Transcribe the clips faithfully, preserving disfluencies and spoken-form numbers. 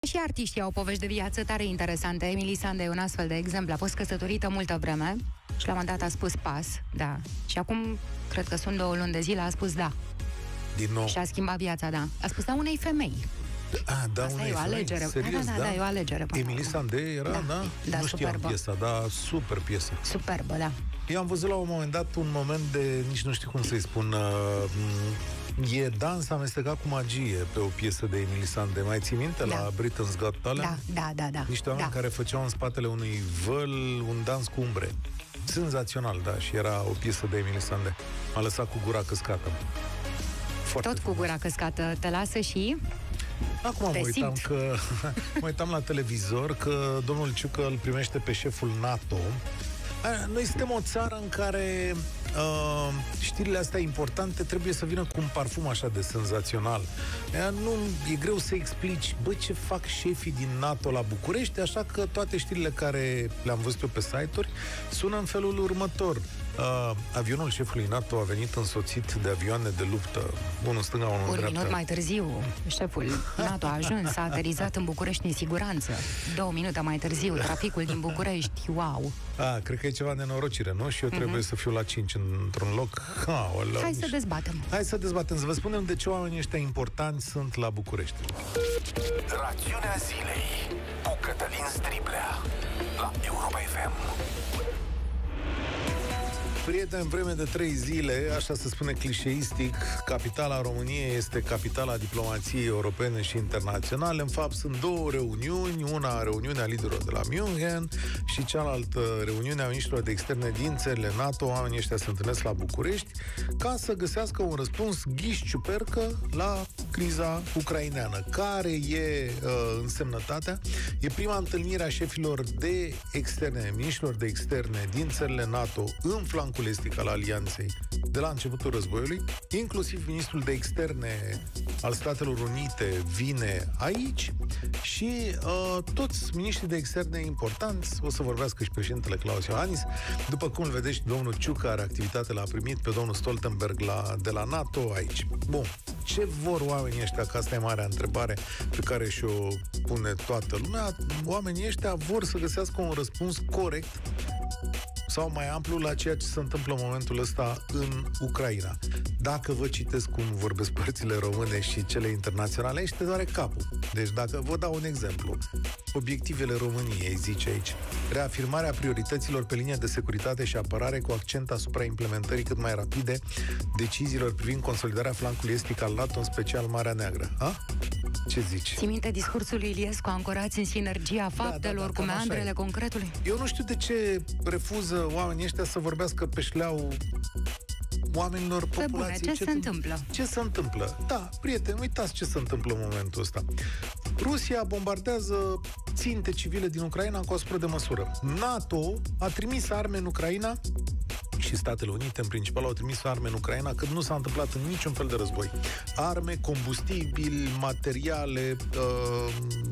Și artiștii au povești de viață tare interesante. Emily Sandé e un astfel de exemplu. A fost căsătorită multă vreme și la un moment dat a spus pas, da. Și acum, cred că sunt două luni de zile, a spus da. Din nou. Și a schimbat viața, da. A spus da unei femei. Ah, da, asta unei e o femei? alegere. Serios, da, da, da, da, e o alegere. Emily Sandé era, da? da? da nu știam superbă. piesa, dar super piesă. Superbă, da. Eu am văzut la un moment dat un moment de, nici nu știu cum să-i spun, uh, e dans amestecat cu magie pe o piesă de Emily Sandé. Mai ții minte da. la Britain's Got Talent? Da, da, da, da. Niște oameni da. care făceau în spatele unui văl un dans cu umbre. Senzațional, da, și era o piesă de Emily Sandé. M-a lăsat cu gura căscată. Foarte Tot frumos. cu gura căscată te lasă și... Acum mă uitam, că, mă uitam la televizor că domnul Ciucă îl primește pe șeful NATO. Noi suntem o țară în care uh, știrile astea importante trebuie să vină cu un parfum așa de senzațional. Nu, e greu să explici, băi, ce fac șefii din NATO la București, așa că toate știrile care le-am văzut eu pe site-uri sună în felul următor. Uh, avionul șefului NATO a venit însoțit de avioane de luptă, unul stânga, unul Un dreapta. minut mai târziu, șeful NATO a ajuns, a aterizat în București în siguranță. Două minute mai târziu, traficul din București, wow! A, cred că e ceva nenorocire, nu? Și eu uh-huh. trebuie să fiu la cinci într-un loc. Ha, o, Hai să dezbatem. Hai să dezbatem, să vă spunem de ce oamenii ăștia importanți sunt la București. Rațiunea zilei cu Cătălin Striblea la Europa F M. Prieteni, în vreme de trei zile, așa se spune clișeistic, capitala României este capitala diplomației europene și internaționale. În fapt, sunt două reuniuni, una reuniunea liderilor de la München și cealaltă reuniune a ministrilor de externe din țările NATO. Oamenii ăștia se întâlnesc la București ca să găsească un răspuns ghiș-ciupercă la criza ucraineană. Care e uh, însemnătatea? E prima întâlnire a șefilor de externe, ministrilor de externe din țările NATO în flancul estic al alianței de la începutul războiului, inclusiv ministrul de externe al Statelor Unite vine aici și uh, toți miniștrii de externe importanți, o să vorbească și președintele Klaus Iohannis, după cum îl vedeți, domnul Ciucă are activitate, l-a primit pe domnul Stoltenberg la, de la NATO aici. Bun. Ce vor oamenii ăștia? Că asta e marea întrebare pe care și-o pune toată lumea. Oamenii ăștia vor să găsească un răspuns corect sau mai amplu la ceea ce se întâmplă în momentul ăsta în Ucraina. Dacă vă citesc cum vorbesc părțile române și cele internaționale, aici te doare capul. Deci dacă vă dau un exemplu, obiectivele României, zice aici, reafirmarea priorităților pe linia de securitate și apărare cu accent asupra implementării cât mai rapide deciziilor privind consolidarea flancului estic al NATO, în special Marea Neagră. Ha? Ce zici? Ții minte discursul lui Iliescu, ancorați în sinergia faptelor, da, da, da, cu meandrele concretului? Eu nu știu de ce refuză oamenii ăștia să vorbească pe șleau oamenilor, populației. Bune, ce, ce se întâmplă? Ce se întâmplă? Da, prieteni, uitați ce se întâmplă în momentul ăsta. Rusia bombardează ținte civile din Ucraina cu o aspră de măsură. NATO a trimis arme în Ucraina și Statele Unite, în principal, au trimis arme în Ucraina, când nu s-a întâmplat în niciun fel de război. Arme, combustibili, materiale, uh,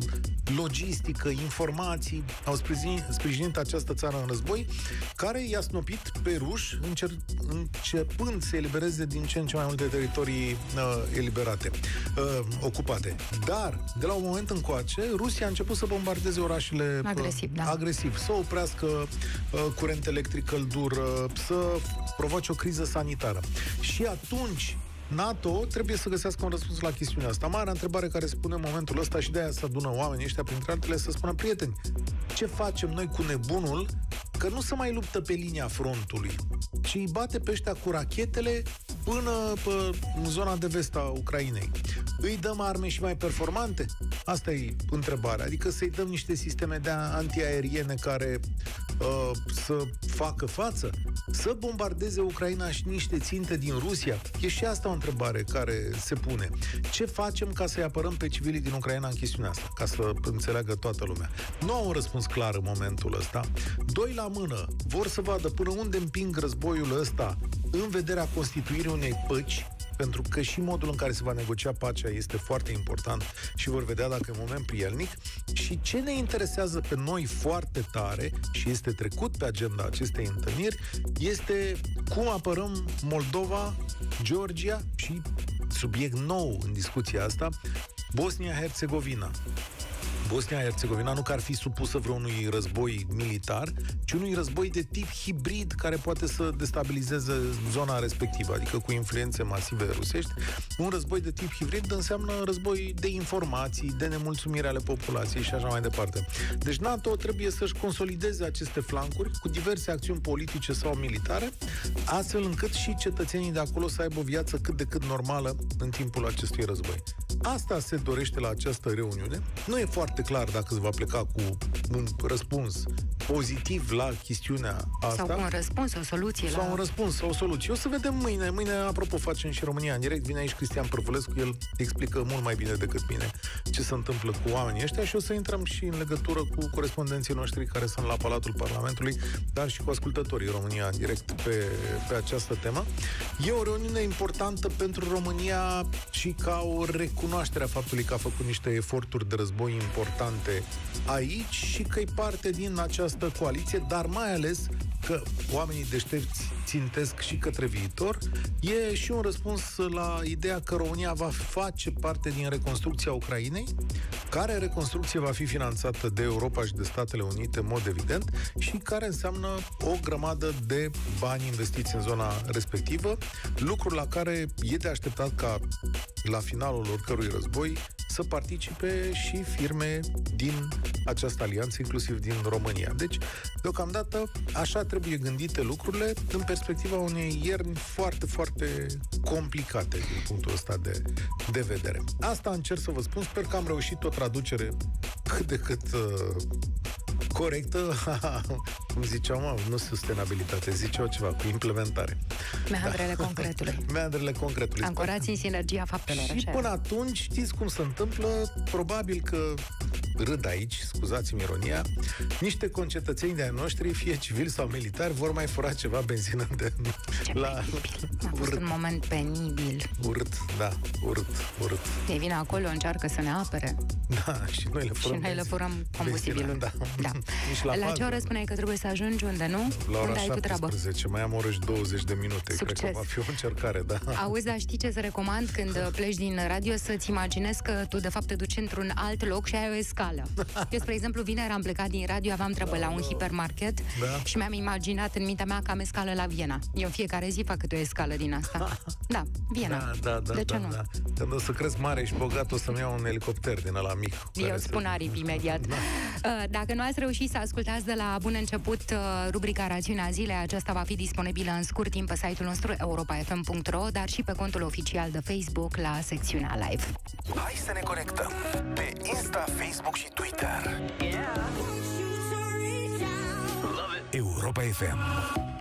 logistică, informații, au sprijinit, sprijinit această țară în război, care i-a snopit pe ruși, încer, începând să elibereze din ce în ce mai multe teritorii uh, eliberate, uh, ocupate. Dar, de la un moment încoace, Rusia a început să bombardeze orașele agresiv, uh, da. agresiv, să oprească uh, curent electric, căldură, să provoace o criză sanitară. Și atunci NATO trebuie să găsească un răspuns la chestiunea asta. Marea întrebare care se pune în momentul ăsta, și de-aia se adună oamenii ăștia, printre altele, să spună: prieteni, ce facem noi cu nebunul că nu se mai luptă pe linia frontului, ci îi bate pe ăștia cu rachetele până pe, în zona de vest a Ucrainei? Îi dăm arme și mai performante? Asta e întrebarea. Adică să-i dăm niște sisteme de antiaeriene care uh, să facă față? Să bombardeze Ucraina și niște ținte din Rusia? E și asta o întrebare care se pune. Ce facem ca să-i apărăm pe civilii din Ucraina în chestiunea asta? Ca să înțeleagă toată lumea. Nu au un răspuns clar în momentul ăsta. Doi la mână vor să vadă până unde împing războiul ăsta în vederea constituirii unei păci, pentru că și modul în care se va negocia pacea este foarte important și vor vedea dacă e moment prielnic. Și ce ne interesează pe noi foarte tare și este trecut pe agenda acestei întâlniri este cum apărăm Moldova, Georgia și, subiect nou în discuția asta, Bosnia-Herzegovina. Bosnia-Herzegovina nu că ar fi supusă vreunui război militar, ci unui război de tip hibrid care poate să destabilizeze zona respectivă, adică cu influențe masive rusești. Un război de tip hibrid înseamnă război de informații, de nemulțumire ale populației și așa mai departe. Deci NATO trebuie să-și consolideze aceste flancuri cu diverse acțiuni politice sau militare, astfel încât și cetățenii de acolo să aibă o viață cât de cât normală în timpul acestui război. Asta se dorește la această reuniune. Nu e foarte clar dacă se va pleca cu un răspuns pozitiv la chestiunea asta. Sau cu un răspuns, o soluție. Sau la... un răspuns, sau o soluție. O să vedem mâine. Mâine, apropo, facem și România în direct. Vine aici Cristian Părvulescu, el explică mult mai bine decât mine ce se întâmplă cu oamenii ăștia și o să intrăm și în legătură cu corespondenții noștri care sunt la Palatul Parlamentului, dar și cu ascultătorii România în direct pe, pe această temă. E o reuniune importantă pentru România și ca o recunoaștere a faptului că a făcut niște eforturi de război importante aici și că e parte din această coaliție, dar mai ales că oamenii deștepți țintesc și către viitor. E și un răspuns la ideea că România va face parte din reconstrucția Ucrainei, care reconstrucție va fi finanțată de Europa și de Statele Unite, în mod evident, și care înseamnă o grămadă de bani investiți în zona respectivă, lucru la care e de așteptat ca la finalul oricărui război să participe și firme din această alianță, inclusiv din România. Deci, deocamdată, așa trebuie gândite lucrurile în perspectiva unei ierni foarte, foarte complicate din punctul ăsta de, de vedere. Asta încerc să vă spun. Sper că am reușit o traducere cât de cât uh, corectă. Cum ziceau, mă, nu sustenabilitate, ziceau ceva cu implementare. Meandrele da. concretului. Meandrele concretului. Ancorați în sinergia faptelor. Și până atunci, știți cum se întâmplă? Probabil că râd aici, scuzați-mi ironia, niște concetățeni de-ai noștri, fie civili sau militari, vor mai fura ceva benzină de... Ce la... penibil. A fost urât. Un moment penibil. Urât, da, urât, urât. Ei vine acolo, încearcă să ne apere. Da, și noi le furăm Și noi le furăm combustibilul. Da. Da. La, la ce oră spuneai că trebuie să ajungi? Unde, nu? La ora unde ai tu treabă? șaptesprezece, mai am o oră și douăzeci de minute. Succes. Cred că va fi o încercare, da. Auzi, dar știi ce să recomand când pleci din radio? Să-ți imaginezi că tu, de fapt, te duci într-un alt loc și ai o escală. Eu, spre exemplu, vineri am plecat din radio, aveam treabă da, la un da. hipermarket da. și mi-am imaginat în mintea mea că am escală la Viena. Eu în fiecare zi fac câte o escală din asta. Da, Viena. Da, da, da, de ce da, nu? Da. Când o să cresc mare și bogat, o să-mi iau un elicopter din ăla mic. Eu spun aripi imediat. Da. Dacă nu ați reușit să ascultați de la bun început rubrica Rațiunea Zilei, aceasta va fi disponibilă în scurt timp pe site-ul nostru europa f m punct r o, dar și pe contul oficial de Facebook la secțiunea live. Hai să ne conectăm pe Insta, Facebook și Twitter. Yeah. Europa F M.